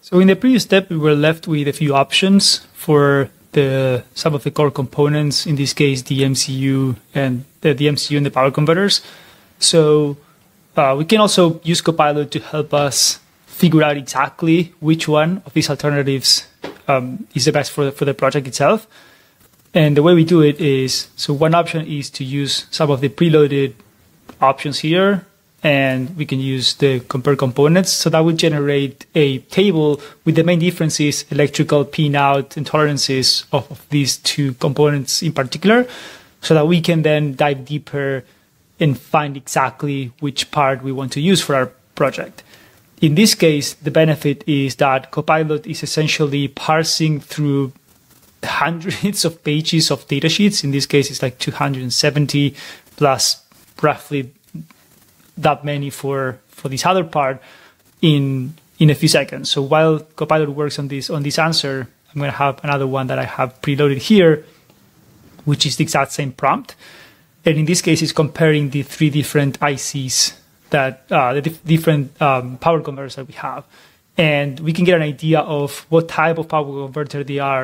So in the previous step, we were left with a few options for some of the core components, in this case, the MCU and the power converters. So we can also use Copilot to help us figure out exactly which one of these alternatives is the best for the project itself. And the way we do it is, so one option is to use some of the preloaded options here, and we can use the compare components. So that would generate a table with the main differences, electrical, pin-out, and tolerances of these two components in particular, so that we can then dive deeper and find exactly which part we want to use for our project. In this case, the benefit is that Copilot is essentially parsing through hundreds of pages of datasheets. In this case, it's like 270 plus roughly that many for this other part in a few seconds. So while Copilot works on this answer, I'm going to have another one that I have preloaded here, which is the exact same prompt. And in this case, it's comparing the three different ICs that the different power converters that we have. And we can get an idea of what type of power converter they are,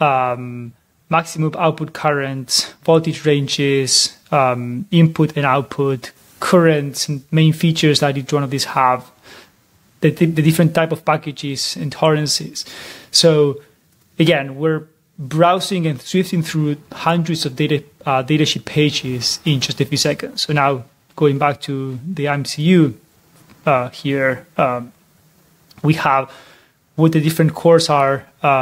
maximum output currents, voltage ranges, input and output, currents, and main features that each one of these have, the different type of packages and tolerances. So again, we're browsing and sifting through hundreds of datasheet pages in just a few seconds. So now going back to the MCU here, we have what the different cores are,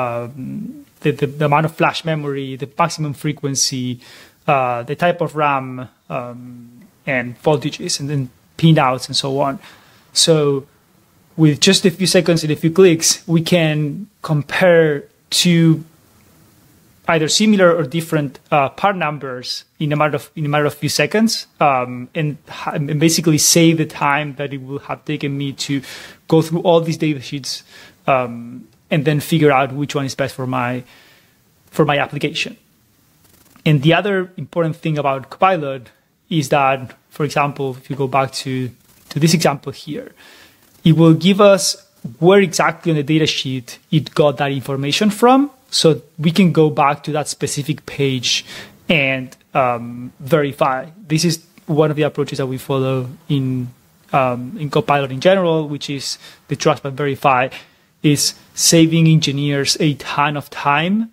the amount of flash memory, the maximum frequency, the type of RAM, and voltages, and then pinouts and so on. So with just a few seconds and a few clicks, we can compare two either similar or different part numbers in a matter of few seconds, and basically save the time that it will have taken me to go through all these data sheets and then figure out which one is best for my application. And the other important thing about Copilot is that, for example, if you go back to this example here, it will give us where exactly on the data sheet it got that information from, so we can go back to that specific page and verify. This is one of the approaches that we follow in Copilot in general, which is the trust but verify, is saving engineers a ton of time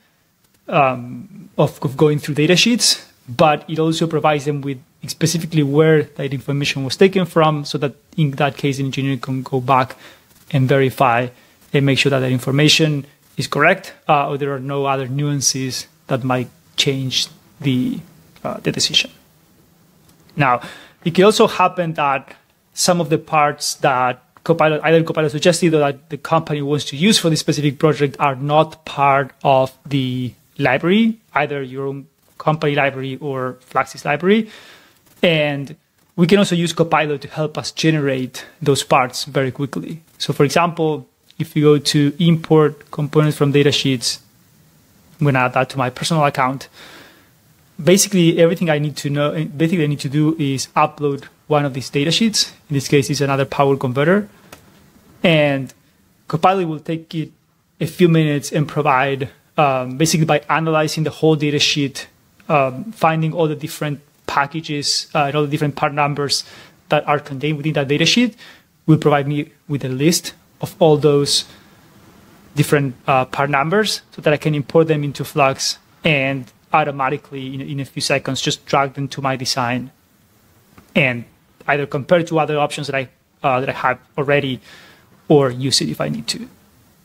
of going through data sheets, but it also provides them with specifically where that information was taken from, so that in that case, the engineer can go back and verify and make sure that that information is correct, or there are no other nuances that might change the decision. Now, it can also happen that some of the parts that either Copilot suggested or that the company wants to use for this specific project are not part of the library, either your own company library or Flux's library. And we can also use Copilot to help us generate those parts very quickly. So for example, if you go to import components from datasheets, I'm going to add that to my personal account. Basically, everything I need to do is upload one of these datasheets. In this case, it's another power converter. And Copilot will take it a few minutes and provide, basically by analyzing the whole datasheet, finding all the different packages and all the different part numbers that are contained within that datasheet, will provide me with a list of all those different part numbers, so that I can import them into Flux and automatically, in a few seconds, just drag them to my design and either compare to other options that I have already, or use it if I need to.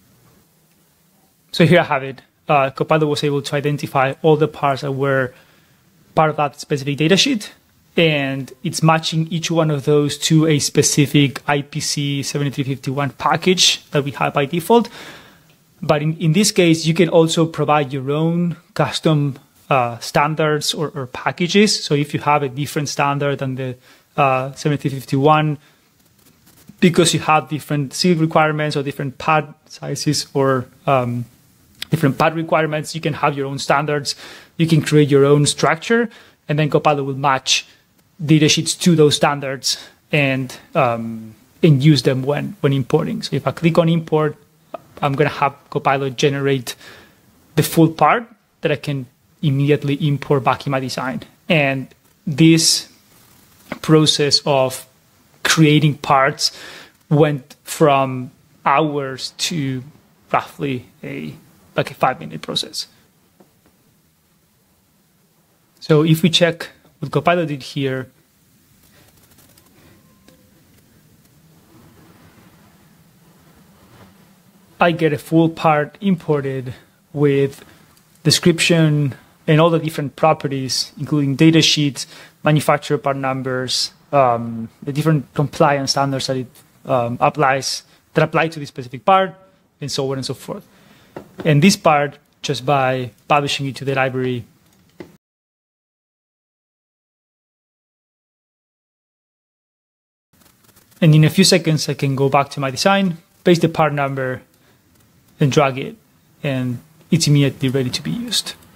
So here I have it. Copilot was able to identify all the parts that were part of that specific datasheet, and it's matching each one of those to a specific IPC 7351 package that we have by default. But in this case, you can also provide your own custom standards or packages. So if you have a different standard than the 7351, because you have different seed requirements or different pad sizes or different pad requirements, you can have your own standards. You can create your own structure, and then Copilot will match datasheets to those standards and use them when importing. So if I click on import, I'm going to have Copilot generate the full part that I can immediately import back in my design. And this process of creating parts went from hours to roughly a 5-minute process. So if we check what Copilot did here, I get a full part imported with description and all the different properties, including data sheets, manufacturer part numbers, the different compliance standards that it apply to this specific part, and so on and so forth. And this part, just by publishing it to the library, and in a few seconds, I can go back to my design, paste the part number, and drag it, and it's immediately ready to be used.